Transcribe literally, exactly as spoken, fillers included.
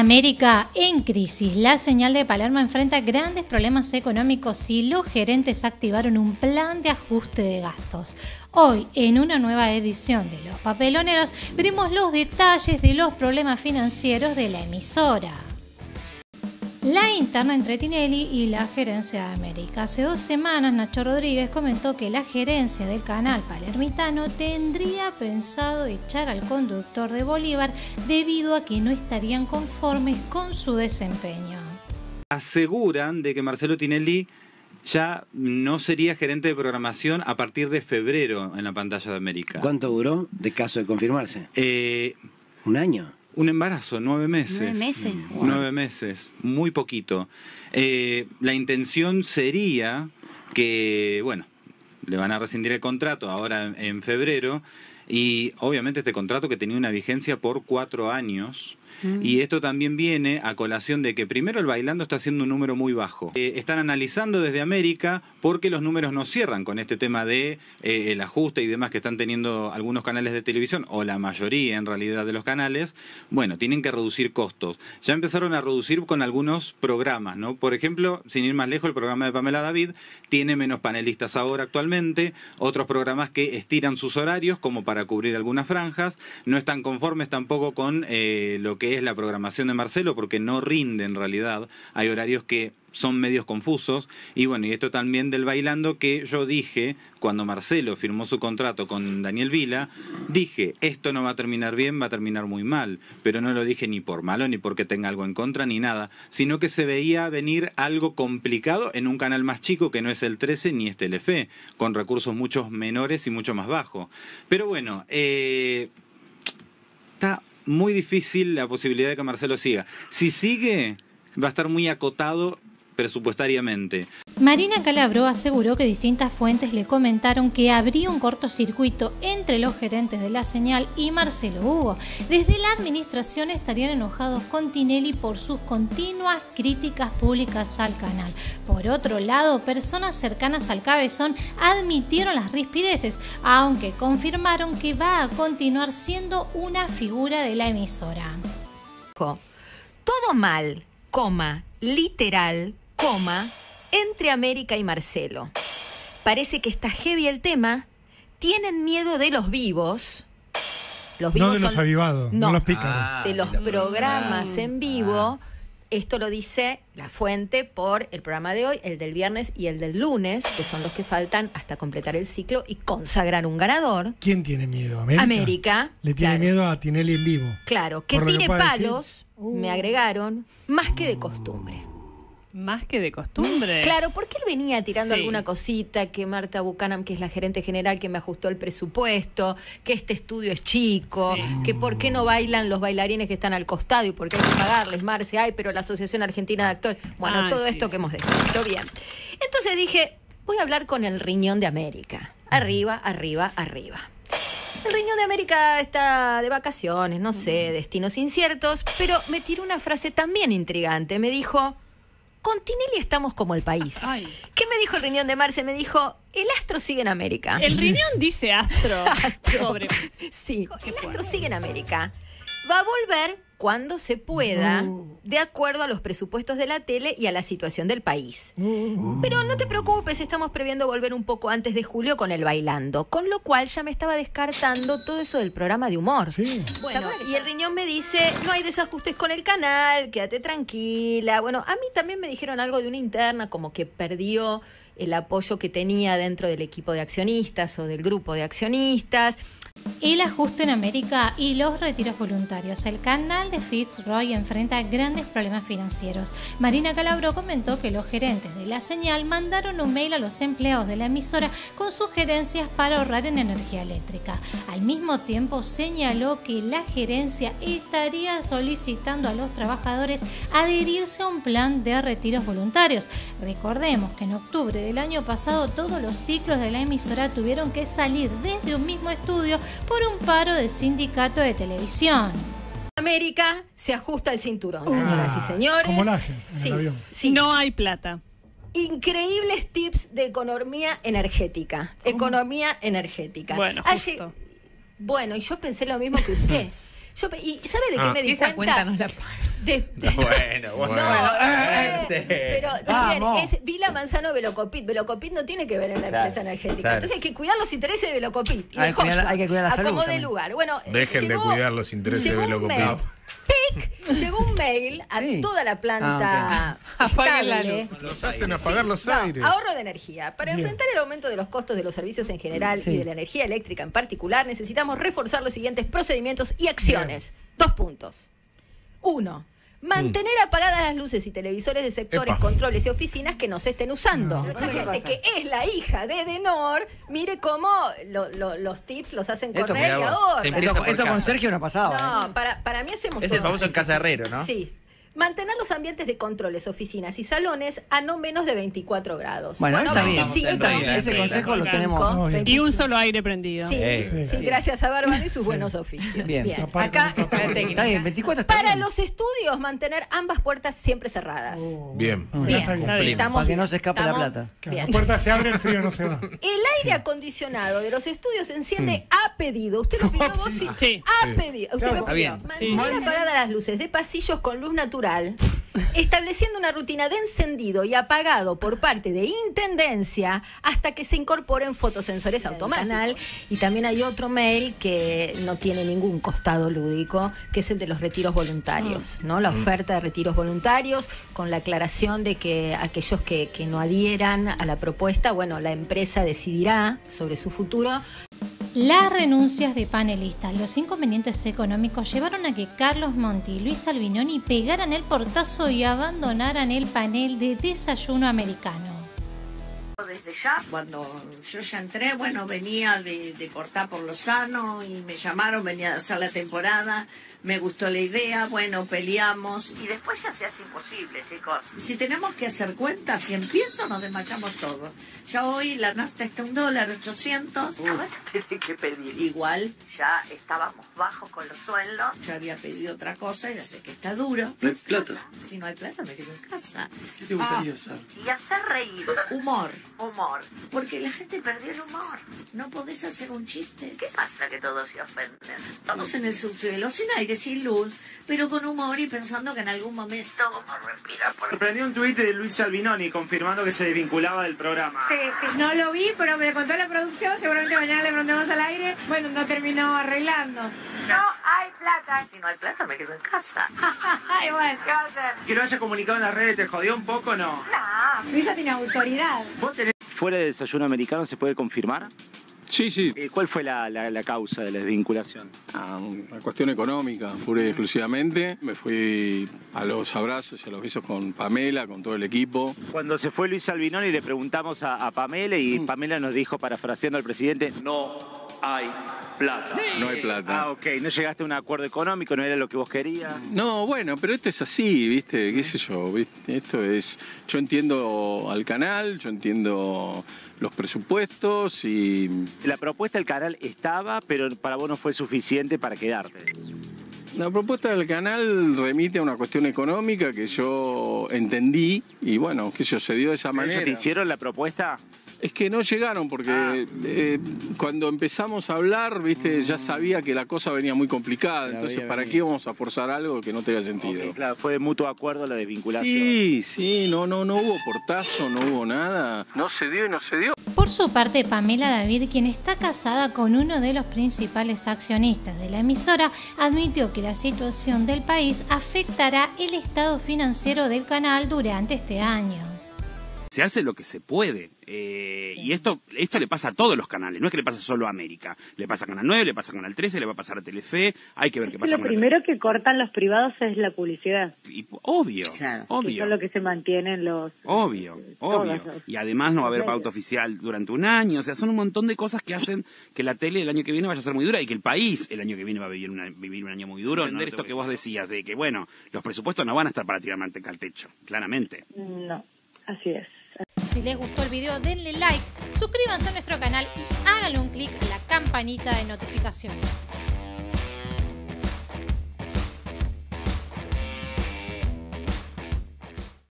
América en crisis. La señal de Palermo enfrenta grandes problemas económicos y los gerentes activaron un plan de ajuste de gastos. Hoy, en una nueva edición de Los Papeloneros, veremos los detalles de los problemas financieros de la emisora. La interna entre Tinelli y la gerencia de América. Hace dos semanas, Nacho Rodríguez comentó que la gerencia del canal palermitano tendría pensado echar al conductor de Bolívar debido a que no estarían conformes con su desempeño. Aseguran de que Marcelo Tinelli ya no sería gerente de programación a partir de febrero en la pantalla de América. ¿Cuánto duró de caso de confirmarse? Eh, ¿Un año? Un embarazo, nueve meses. Nueve meses. Wow. Nueve meses, muy poquito. Eh, la intención sería que, bueno, le van a rescindir el contrato ahora en febrero y obviamente este contrato que tenía una vigencia por cuatro años. Mm. Y esto también viene a colación de que primero el Bailando está haciendo un número muy bajo. Eh, están analizando desde América porque los números no cierran con este tema de eh, el ajuste y demás que están teniendo algunos canales de televisión, o la mayoría en realidad de los canales. Bueno, tienen que reducir costos. Ya empezaron a reducir con algunos programas, ¿no? Por ejemplo, sin ir más lejos, el programa de Pamela David tiene menos panelistas ahora actualmente. Otros programas que estiran sus horarios como para cubrir algunas franjas. No están conformes tampoco con eh, lo que es la programación de Marcelo, porque no rinde en realidad. Hay horarios que son medios confusos. Y bueno, y esto también del Bailando, que yo dije, cuando Marcelo firmó su contrato con Daniel Vila, dije, esto no va a terminar bien, va a terminar muy mal. Pero no lo dije ni por malo, ni porque tenga algo en contra, ni nada, sino que se veía venir algo complicado en un canal más chico que no es el trece ni es Telefe, con recursos muchos menores y mucho más bajos. Pero bueno, eh, está muy difícil la posibilidad de que Marcelo siga. Si sigue, va a estar muy acotado presupuestariamente. Marina Calabro aseguró que distintas fuentes le comentaron que habría un cortocircuito entre los gerentes de la señal y Marcelo Hugo. Desde la administración estarían enojados con Tinelli por sus continuas críticas públicas al canal. Por otro lado, personas cercanas al cabezón admitieron las rispideces, aunque confirmaron que va a continuar siendo una figura de la emisora. Todo mal, coma, literal, coma, entre América y Marcelo. Parece que está heavy el tema. Tienen miedo de los vivos. Los vivos no de los son, avivados, no, no los pícaros. Ah, de los programas en vivo. Esto lo dice la fuente por el programa de hoy, el del viernes y el del lunes, que son los que faltan hasta completar el ciclo y consagrar un ganador. ¿Quién tiene miedo? ¿América? América. Le tiene claro. miedo a Tinelli en vivo. Claro, que tire palos, uh. me agregaron, más que de costumbre. Más que de costumbre. Claro, porque él venía tirando sí. alguna cosita, que Marta Buchanan, que es la gerente general, que me ajustó el presupuesto, que este estudio es chico, sí. que por qué no bailan los bailarines que están al costado y por qué hay que pagarles, Marce, ay, pero la Asociación Argentina de Actores. Bueno, ah, todo sí, esto sí. que hemos descrito bien. Entonces dije, voy a hablar con el riñón de América. Arriba, arriba, arriba. El riñón de América está de vacaciones, no sé, destinos inciertos, pero me tiró una frase también intrigante. Me dijo, con Tinelli estamos como el país. Ay. ¿Qué me dijo el riñón de Marce? Me dijo, el astro sigue en América. El riñón dice astro. astro. Sobre... Sí, el astro sigue en América. Va a volver cuando se pueda, no. de acuerdo a los presupuestos de la tele y a la situación del país. No. Pero no te preocupes, estamos previendo volver un poco antes de julio con el Bailando, con lo cual ya me estaba descartando todo eso del programa de humor. Sí. Bueno, y el riñón me dice, no hay desajustes con el canal, quédate tranquila. Bueno, a mí también me dijeron algo de una interna, como que perdió el apoyo que tenía dentro del equipo de accionistas o del grupo de accionistas. El ajuste en América y los retiros voluntarios. El canal de Fitzroy enfrenta grandes problemas financieros. Marina Calabro comentó que los gerentes de la señal mandaron un mail a los empleados de la emisora con sugerencias para ahorrar en energía eléctrica. Al mismo tiempo señaló que la gerencia estaría solicitando a los trabajadores adherirse a un plan de retiros voluntarios. Recordemos que en octubre del año pasado todos los ciclos de la emisora tuvieron que salir desde un mismo estudio por un paro del sindicato de televisión. América se ajusta el cinturón, señoras y señores. Como laje en sí, el avión. Sí. No hay plata. Increíbles tips de economía energética. ¿Cómo? Economía energética. Bueno, Allí, justo. bueno, y yo pensé lo mismo que usted. Yo, ¿y sabe de qué Ah. me Si di esa cuenta? cuenta nos la De- Bueno, bueno. No, eh, Este. pero también Vamos. es Vila Manzano Velocopit. Velocopit no tiene que ver en la Claro, empresa energética. claro. Entonces hay que cuidar los intereses de Velocopit. Y Hay de que cuidar- Joshua, hay que cuidar la a salud como de también. lugar. Bueno, Dejen de llegó- cuidar los intereses de llegó un Velocopit. mail. ¡Pic! Llegó un mail a Sí. toda la planta Apaguen la estable. luz. Los hacen apagar los No, aires. ahorro de energía. Para Bien. enfrentar el aumento de los costos de los servicios en general Sí. y de la energía eléctrica en particular, necesitamos reforzar los siguientes procedimientos y acciones. Dos puntos. Uno. Mantener apagadas las luces y televisores de sectores, Epa. controles y oficinas que no se estén usando. No. Esta gente que es la hija de Edenor, mire cómo lo- lo- los tips los hacen Esto, correr y mirá vos, ahorran. se empieza Esto, por esto con casa. Sergio no pasaba. No, ¿eh? para, para mí hacemos Es el todo. famoso en casa herrero, ¿no? Sí. Mantener los ambientes de controles, oficinas y salones a no menos de veinticuatro grados. Bueno, está bien. veinticinco, Está bien, ese consejo lo tenemos. Muy bien. Y un solo aire prendido. Sí, Eh, sí, gracias a Bárbaro y sus buenos oficios. Bien. Aparte, Acá no está Ah, Está bien, veinticuatro está para bien. los estudios mantener ambas puertas siempre cerradas. Oh, Bien. bueno, Bien, está bien. Está bien. estamos Para que bien, no se escape la estamos plata. Claro, bien. la puerta se abre, el frío no se va. El aire acondicionado de los estudios se enciende a pedido. Usted lo pidió vos sí. Sí. A Sí. pedido. Usted Claro. lo Está pidió. bien. Mantener Sí. apagadas las luces de pasillos con luz natural, estableciendo una rutina de encendido y apagado por parte de Intendencia hasta que se incorporen fotosensores automáticos. Y también hay otro mail que no tiene ningún costado lúdico, que es el de los retiros voluntarios, ¿no? La oferta de retiros voluntarios, con la aclaración de que aquellos que, que no adhieran a la propuesta, bueno, la empresa decidirá sobre su futuro. Las renuncias de panelistas, los inconvenientes económicos llevaron a que Carlos Monti y Luis Albinoni pegaran el portazo y abandonaran el panel de Desayuno Americano. Desde ya, cuando yo ya entré, bueno, venía de, de cortar por Lozano y me llamaron, venía a hacer la temporada, me gustó la idea, bueno, peleamos y después ya se hace imposible, chicos. Si tenemos que hacer cuentas, si empiezo nos desmayamos todos. Ya hoy la nafta está un dólar ochocientos. Tenés que pedir. Igual ya estábamos bajos con los sueldos, yo había pedido otra cosa, ya sé que está duro. No hay plata. Si no hay plata me quedo en casa. ¿Qué te gustaría hacer? Y hacer reír. Humor. Humor. Porque la gente perdió el humor. No podés hacer un chiste. ¿Qué pasa que todos se ofenden? Estamos en el subsuelo, sin aire, sin luz, pero con humor y pensando que en algún momento vamos a respirar por... Sorprendió un tuit de Luis Albinoni confirmando que se desvinculaba del programa. Sí, sí, no lo vi, pero me contó la producción, seguramente mañana le preguntamos al aire. Bueno, no terminó arreglando. No hay plata. Si no hay plata me quedo en casa. Ay, bueno, ¿qué va a hacer? Que lo haya comunicado en las redes, ¿te jodió un poco o no? No, Luisa tiene autoridad. ¿Vos tenés... ¿Fuera de Desayuno Americano se puede confirmar? Sí, sí. Eh, ¿Cuál fue la, la- la causa de la desvinculación? Ah, una cuestión económica, pura y exclusivamente. Me fui a los abrazos y a los besos con Pamela, con todo el equipo. Cuando se fue Luis Albinoni le preguntamos a, a Pamela y Pamela nos dijo, parafraseando al presidente, no hay plata. No hay plata. Ah, ok. ¿No llegaste a un acuerdo económico? ¿No era lo que vos querías? No, bueno, pero esto es así, ¿viste? ¿Qué sé yo? ¿Viste? Esto es... Yo entiendo al canal, yo entiendo los presupuestos y... La propuesta del canal estaba, pero para vos no fue suficiente para quedarte. La propuesta del canal remite a una cuestión económica que yo entendí y bueno, que se dio de esa ¿Por eso manera. te hicieron la propuesta? Es que no llegaron porque Ah. eh, cuando empezamos a hablar, viste, ya sabía que la cosa venía muy complicada. La Entonces, veía ¿para venir. qué íbamos a forzar algo que no tenga sentido? Ok, claro, fue de mutuo acuerdo la desvinculación. Sí, sí, no, no, no hubo portazo, no hubo nada. No se dio y no se dio. Por su parte, Pamela David, quien está casada con uno de los principales accionistas de la emisora, admitió que la situación del país afectará el estado financiero del canal durante este año. Se hace lo que se puede. Eh, y esto esto le pasa a todos los canales. No es que le pasa solo a América. Le pasa a Canal nueve, le pasa a Canal trece, le va a pasar a Telefe. Hay que ver qué pasa Lo con la primero que cortan los privados es la publicidad. Y, obvio, Claro. Que obvio. son lo que se mantienen los... Obvio, obvio. Todas. Y además no va a haber Medios. pauta oficial durante un año. O sea, son un montón de cosas que hacen que la tele el año que viene vaya a ser muy dura y que el país el año que viene va a vivir, una- vivir un año muy duro. Entender esto que vos decías, de que, bueno, los presupuestos no van a estar para tirar manteca al techo, claramente. No, así es. Si les gustó el video, denle like, suscríbanse a nuestro canal y háganle un clic a la campanita de notificaciones.